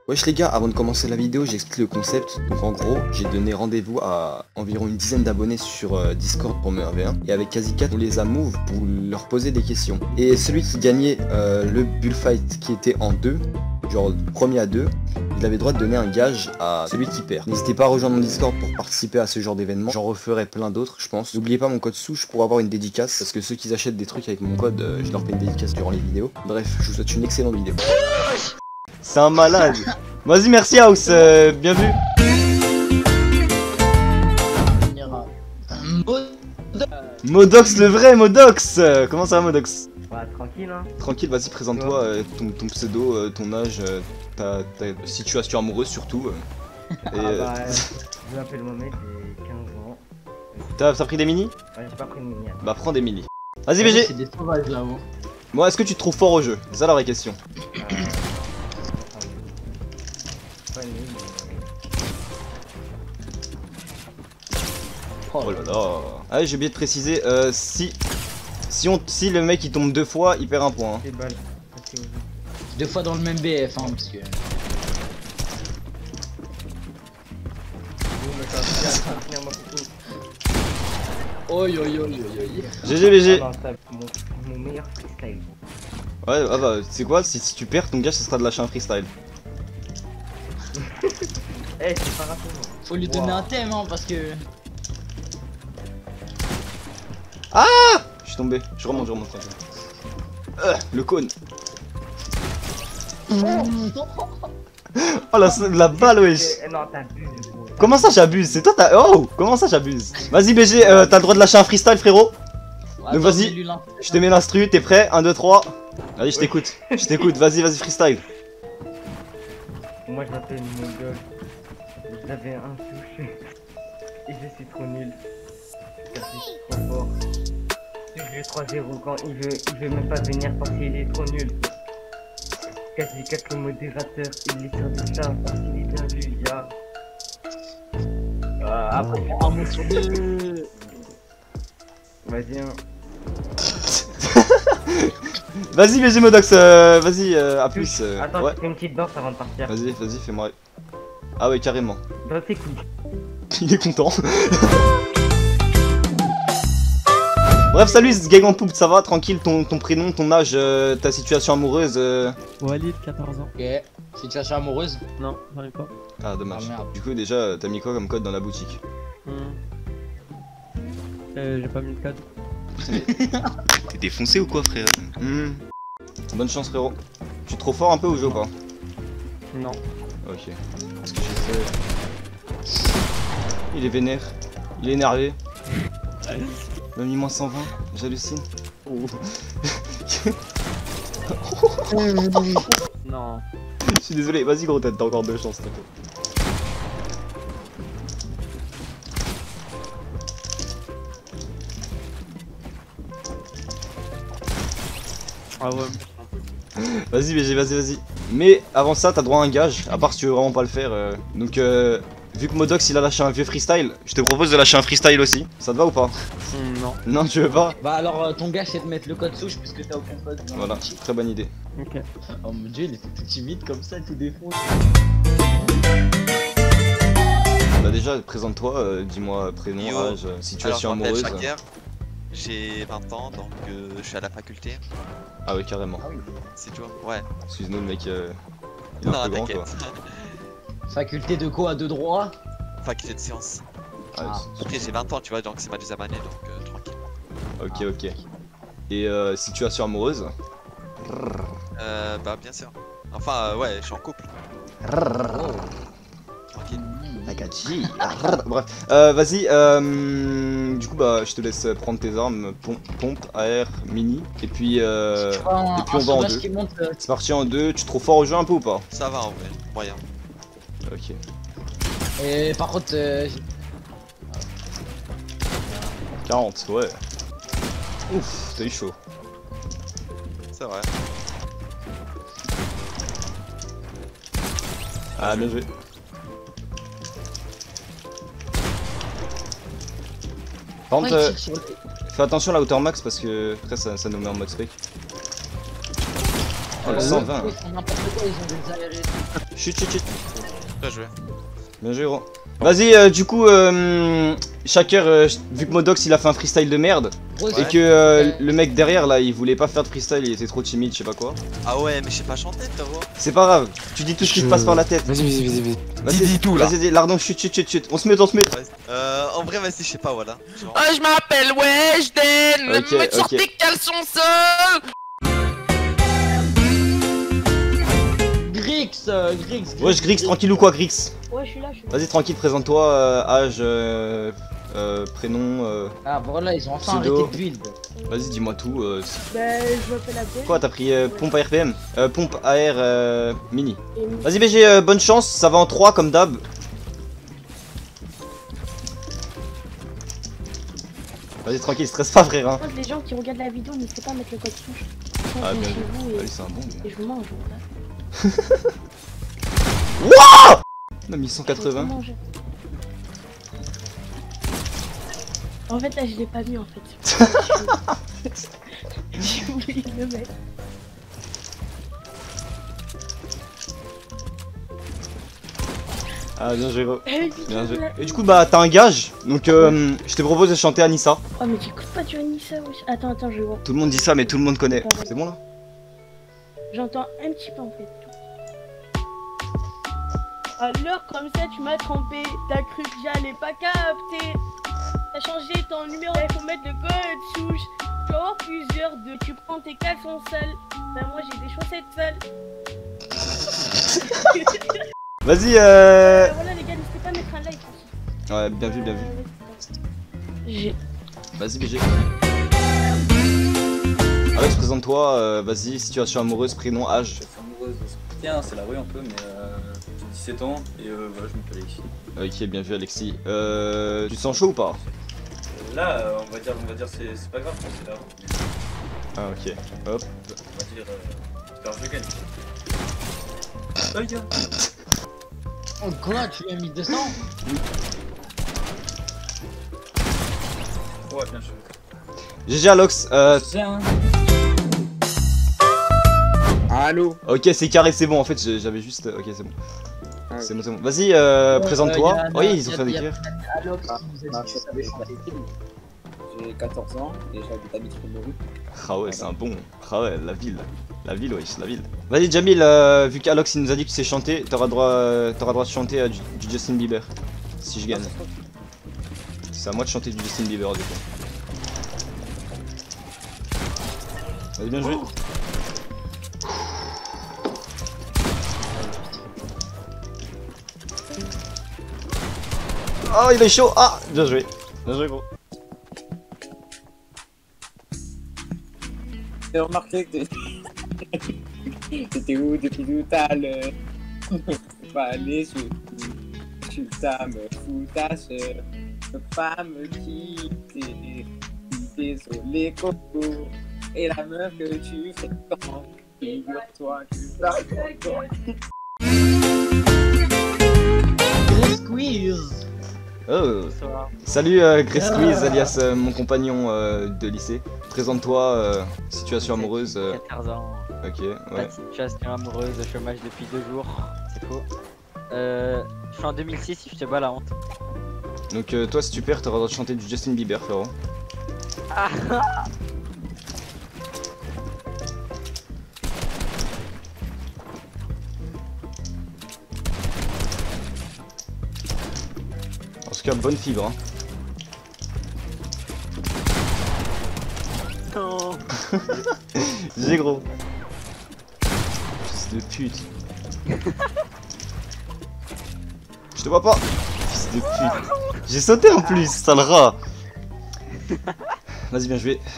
Wesh les gars, avant de commencer la vidéo, j'explique le concept. Donc en gros, j'ai donné rendez-vous à environ une dizaine d'abonnés sur Discord pour me 1v1. Et avec Kazikat, on les a move pour leur poser des questions. Et celui qui gagnait le bullfight qui était en 2, genre premier à 2, il avait le droit de donner un gage à celui qui perd. N'hésitez pas à rejoindre mon Discord pour participer à ce genre d'événement. J'en referai plein d'autres, je pense. N'oubliez pas mon code souche pour avoir une dédicace. Parce que ceux qui achètent des trucs avec mon code, je leur fais une dédicace durant les vidéos. Bref, je vous souhaite une excellente vidéo. C'est un malade. Vas-y, merci House, bien vu. Modox le vrai, Modox. Comment ça va Modox? Ouais, tranquille hein. Tranquille, vas-y, présente-toi, ton pseudo, ton âge, ta situation amoureuse surtout. Je m'appelle Mohamed, j'ai 15 ans. T'as pris des mini? Ouais, j'ai pas pris de mini. Bah prends des mini. Vas-y BG. C'est des sauvages là-haut. Moi, est-ce que tu te trouves fort au jeu? C'est ça la vraie question. Oh là là. Ah oui, j'ai oublié de préciser, si le mec il tombe 2 fois, il perd un point. Hein. 2 fois dans le même BF, hein, parce que... Oi oi oi oi oi. GG BG. Mon meilleur freestyle. Ouais, ah bah, tu sais quoi, si tu perds, ton gage, ce sera de lâcher un freestyle. Eh, c'est pas rapide. Faut lui donner un thème, hein, parce que... Ah! Je suis tombé, je remonte. Le cône. Oh la balle, wesh. Non, t'abuses. Comment ça j'abuse? C'est toi Oh! Comment ça j'abuse? Vas-y BG, t'as le droit de lâcher un freestyle, frérot. Donc vas-y, je te mets l'instru, t'es prêt? 1, 2, 3. Allez, je t'écoute, vas-y, freestyle. Moi je m'appelle Mogol. Je l'avais un touché. Et je suis trop nul. Car je suis trop fort. Je joue 3-0 quand il veut même pas venir parce qu'il est trop nul. Quasi 4 le modérateur, il est sur du ça parce qu'il est bien vu, ya. Après, un mot sur 2. Vas-y, hein. Vas-y BG Modox, vas-y, à plus. Attends, Ouais. je fais une petite danse avant de partir. Vas-y, fais-moi. Ah ouais, carrément. Dans tes couilles. Il est content. Bref, salut, ce gang en poupe, ça va? Tranquille, ton prénom, ton âge, ta situation amoureuse Walid, 14 ans. Ok. Situation amoureuse? Non, j'en ai pas. Ah, dommage. Ah, merde. Du coup, déjà, t'as mis quoi comme code dans la boutique? J'ai pas mis le code. T'es défoncé ou quoi, frère? Bonne chance, frérot. Tu es trop fort un peu au jeu ou pas? Non. Ok. Parce que j'essaie. Il est vénère. Il est énervé. Il m'a mis moins 120. J'hallucine. Oh. Non. Je suis désolé. Vas-y, gros, t'as encore 2 chances, t'inquiète. Ah ouais. Vas-y BG, vas-y. Mais avant ça, t'as droit à un gage, à part si tu veux vraiment pas le faire. Donc vu que Modox il a lâché un vieux freestyle, je te propose de lâcher un freestyle aussi. Ça te va ou pas? Non. Non, tu veux pas? Bah alors, ton gars, c'est de mettre le code souche, puisque t'as aucun code. Voilà, très bonne idée. Ok. Oh mon dieu, il était tout timide comme ça, tout défonce. Bah déjà, présente-toi, dis-moi prénom, Yo. âge, situation Alors, je amoureuse. m'appelle Shaker, j'ai 20 ans, donc je suis à la faculté. Ah oui, carrément. C'est tout. Ouais. Excuse-nous, le mec, il est un Non, peu grand, quoi. t'inquiète. Faculté de quoi? De droit? Faculté de sciences. Ah, Après, j'ai 20 ans, tu vois, donc c'est ma deuxième année, donc tranquille. ok. Et situation amoureuse? Bah, bien sûr. Enfin, ouais, je suis en couple. Tranquille. Nagachi. Bref, vas-y, du coup bah je te laisse prendre tes armes, pompe, AR, mini, et puis on va en 2. C'est parti en 2, tu te trouves fort au jeu un peu ou pas? Ça va en vrai, moyen. Ok. Et par contre, 40, ouais. Ouf, t'as eu chaud. C'est vrai. Ah, bien joué. Par contre, fais attention à la hauteur max parce que après ça nous met en mode spec. Oh, le 120. Ils ont des aériens. Chut. Bien joué. Bien joué, gros. Vas-y, du coup, Shaker, vu que Modox il a fait un freestyle de merde, Gros, et que le mec derrière là il voulait pas faire de freestyle, il était trop timide, je sais pas quoi. Ah ouais, mais je sais pas chanter, frérot. C'est pas grave, tu dis tout ce qui te passe par la tête. Vas-y. Vas-y, tout là. Vas-y, Lardon, chut. On se mute. En vrai, vas-y, je sais pas, voilà. Genre... Oh, je m'appelle Weshden. Ok, Me sors tes caleçons seuls. Grix. Wesh, Grix, tranquille ou quoi, Grix? Ouais, je suis là. Vas-y, tranquille, présente-toi, âge, prénom, Ah voilà, ils ont enfin Pseudo. arrêté de build. vas-y, dis-moi tout. Bah, je m'appelle Abdel. Quoi, t'as pris pompe à RPM pompe AR mini. Et Vas-y, BG, bonne chance, ça va en 3 comme d'hab. Vas-y, tranquille, stresse pas, frère. Hein. par contre, les gens qui regardent la vidéo, n'hésitez pas à mettre le code touche. Ah, bien chez vu. vous Allez, c'est un bon gars. et je vous mange. Voilà. On a mis 180. En fait, là, je l'ai pas mis en fait. J'ai oublié de le mettre. Ah, bien joué, gros. Eh, Bien joué. putain, Et du coup, bah, t'as un gage, donc je te propose de chanter Anissa. Oh, mais j'écoute pas du Anissa, wesh. Attends, je vais voir. Tout le monde dit ça, mais tout le monde connaît. C'est bon là? J'entends un petit peu en fait. Alors, comme ça, tu m'as trompé. T'as cru que j'allais pas capter. T'as changé ton numéro, faut mettre le code souche. Tu vas avoir plusieurs de. Tu prends tes caleçons sales. Ben, moi, j'ai des chaussettes sales. Vas-y, Voilà, les gars, n'hésitez pas à mettre un like aussi. Ouais, bien vu. J'ai. Vas-y, BG. Alex, présente-toi, vas-y, situation amoureuse, prénom, âge. Amoureuse, tiens, c'est la rue un peu, mais j'ai 17 ans et voilà, je m'appelle Alexis. Ok, bien vu, Alexis. Tu te sens chaud ou pas? Là, on va dire, c'est pas grave, c'est là. Ah, ok. Hop. On va dire, j'espère que je gagne. Oh, gars. Oh quoi, tu lui as mis 200? Ouais, bien sûr. GG, Alox. Tiens. Allô. Ok, c'est carré, c'est bon. En fait, j'avais juste. Ok, c'est bon. Ah, C'est bon. Vas-y, présente-toi. Oh, oui, ils ont fait un écrire. Alox qui nous a dit que ça savait chanter. J'ai 14 ans et j'habite à Mitry-Moru. Ah ouais, c'est un bon. Ah ouais, la ville. La ville, wesh, la ville. Vas-y, Jamil, vu qu'Alox il nous a dit que tu sais chanter, t'auras droit de chanter du Justin Bieber. Si je gagne. C'est à moi de chanter du Justin Bieber, du coup. Vas-y, bien joué. Oh, il est chaud. Ah, bien joué. Bien joué, gros. J'ai remarqué que t'étais où depuis tout à l'heure. Faut pas aller sur ça me fout ta soeur. Faut pas me quitter. Désolé Coco. Et la meuf que tu fais quand figure-toi que tu vas content. Gros squeeze. Oh. Salut Grace Squeeze, alias mon compagnon de lycée. Présente-toi, situation amoureuse. 14 ans. Ok, Pas ouais. de situation amoureuse, chômage depuis 2 jours. C'est faux. Je suis en 2006 si je te bats la honte. Donc toi si tu perds, t'auras le droit de chanter du Justin Bieber, frérot. Ah. En tout cas, bonne fibre. Hein. Non. J'ai gros. Fils de pute. Je te vois pas. Fils de pute. J'ai sauté en plus, sale rat. Vas-y, bien joué.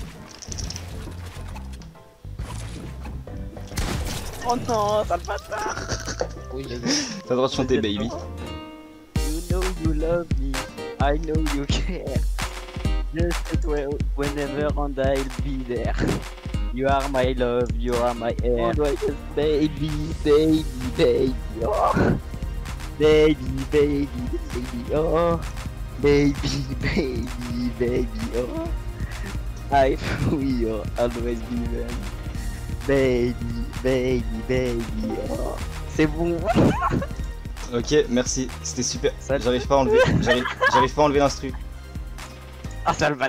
Oh non, sale bâtard. Oui, T'as le droit de chanter, baby. You know you love me, I know you care. Just whenever and I'll be there. You are my love, you are my air. Oh, just baby, baby, baby, oh. Baby, baby, baby, oh. Baby, baby, baby, oh. I will always be there. Baby, baby, baby. Oh, c'est bon. Ok, merci, c'était super. Salut. J'arrive pas à enlever, j'arrive pas à enlever l'instru. Ah, Salvan.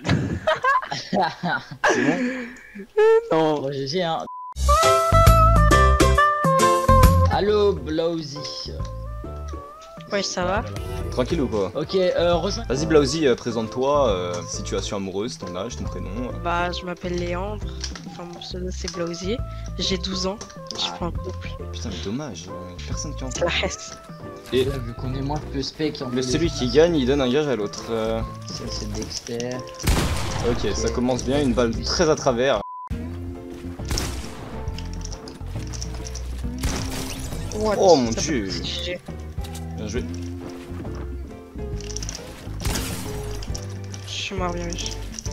C'est bon? Non. Bon, GG, hein. Allo, Blowsy. Ouais, ça va. Tranquille ou quoi? Ok, rejoins. Vas-y Blowsy, présente-toi, situation amoureuse, ton âge, ton prénom. Bah, je m'appelle Léandre. Enfin, mon pseudo c'est Blowsy. J'ai 12 ans. Je suis en couple. Putain mais dommage, personne qui en C'est la reste. Et Là, vu qu'on est moins que spec. mais celui qui gagne, il donne un gage à l'autre. Ça, c'est Dexter. Ok, ça commence bien, une balle très à travers. What, Oh mon ça dieu. va, c'est GG. Bien joué. Je suis mort, bien vu.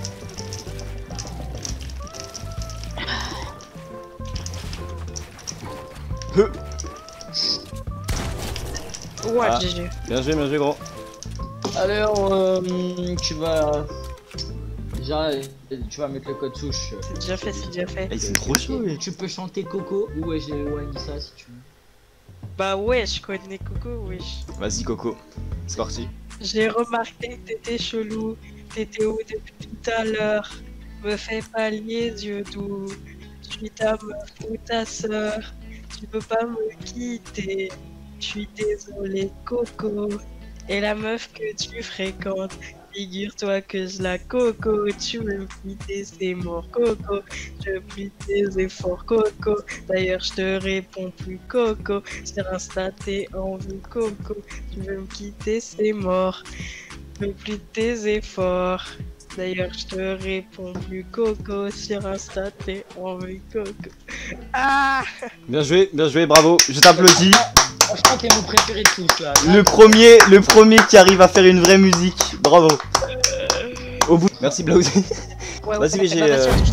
What, Ah. GG. Bien joué gros. Alors, tu vas. Déjà, tu vas mettre le code souche. C'est déjà fait, c'est déjà fait. Eh, c'est trop chaud. Tu peux chanter Coco ou Anissa si tu veux. Bah ouais, je connais Coco, wesh. Vas-y Coco, c'est parti. J'ai remarqué que t'étais chelou. T'étais où depuis tout à l'heure? Me fais pas les yeux doux. Je suis ta meuf ou ta sœur. Tu peux pas me quitter. Je suis désolé, Coco. Et la meuf que tu fréquentes, figure-toi que je la coco. Tu veux me quitter, c'est mort, Coco. Je plie tes efforts, Coco. D'ailleurs, je te réponds plus, Coco. Sur Insta, t'es en vue, Coco. Tu veux me quitter, c'est mort. Je veux plus tes efforts. D'ailleurs, je te réponds plus, Coco. Sur Insta, t'es en vue, Coco. Ah! Bien joué, bravo, je t'applaudis. Franchement, t'es mon préféré de tous là. Le premier qui arrive à faire une vraie musique, bravo. Au bout. Merci Blowsy. Ouais, Vas-y, mais j'ai. bah, vas-y,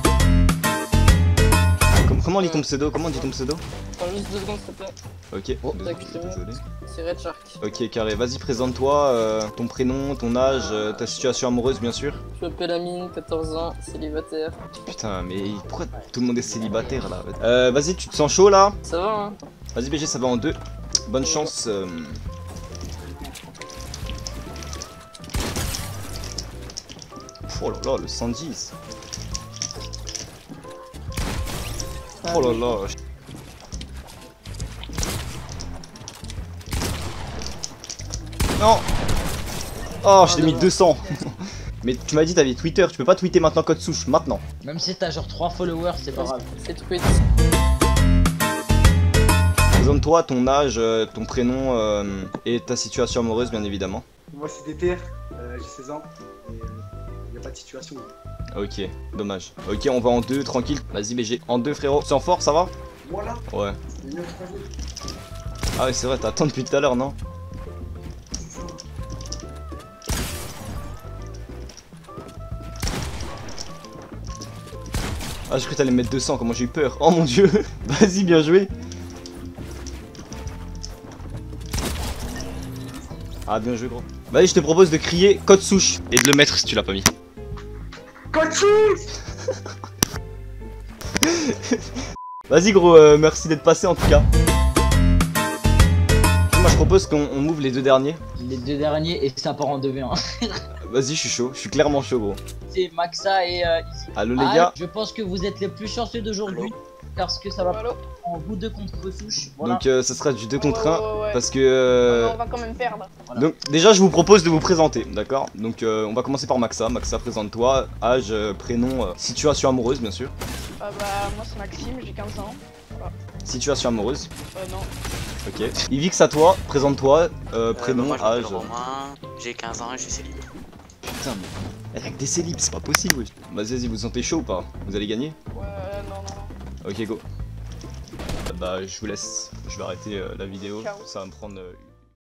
Comment on dit ton pseudo? Comment on dit ton pseudo? Attends juste 2 secondes s'il te plaît. Ok, Oh, 2 tac, secondes, c'est bon. désolé. C'est Red Shark. Ok, carré, vas-y, présente-toi, ton prénom, ton âge, ta situation amoureuse, bien sûr. Je m'appelle Amine, 14 ans, célibataire. Putain, mais pourquoi tout le monde est célibataire là? Vas-y, tu te sens chaud là? Ça va hein? Vas-y, BG, ça va en 2. Bonne chance. Oh là là, le 110. Oh là là. Non. Oh, je t'ai mis 200. Mais tu m'as dit t'avais Twitter, tu peux pas tweeter maintenant code souche, maintenant. Même si t'as genre 3 followers, c'est pas grave. C'est tweet. Présente-toi, ton âge, ton prénom et ta situation amoureuse, bien évidemment. Moi c'est Déter, j'ai 16 ans et y a pas de situation. Ok, dommage. Ok, on va en 2, tranquille. Vas-y, BG. En 2, frérot. C'est en fort, ça va? Voilà. Ouais. C'est mieux que 3 jours. Ah ouais, c'est vrai, t'attends depuis tout à l'heure, non? Ah, je crois que t'allais mettre 200, comment j'ai eu peur. Oh mon dieu. Vas-y, bien joué. Ah, bien joué, gros. Vas-y, je te propose de crier code souche et de le mettre si tu l'as pas mis. Code souche. Vas-y, gros, merci d'être passé en tout cas. Moi, je propose qu'on move les 2 derniers. Les 2 derniers et ça part en 2v1. Vas-y, je suis chaud, je suis clairement chaud, gros. C'est Maxa et Izzy. Allo les gars. Je pense que vous êtes les plus chanceux d'aujourd'hui. Parce que ça va en vous 2 contre souche. Voilà. Donc ça sera du 2 contre 1 ouais. parce que On va quand même perdre. Voilà. donc déjà je vous propose de vous présenter, d'accord? Donc on va commencer par Maxa. Maxa, présente-toi, âge, prénom, situation amoureuse bien sûr. Bah moi c'est Maxime, j'ai 15 ans. Voilà. Situation amoureuse. Non. Ok. Yvix, à toi, présente-toi, prénom, moi, je m'appelle âge. Romain, j'ai 15 ans et je suis célib. Putain mais avec des célibes, c'est pas possible. Wesh. Vas-y, vous sentez chaud ou pas? Vous allez gagner? Ouais, non. Ok, go. Bah je vous laisse, je vais arrêter la vidéo, Ciao. ça va me prendre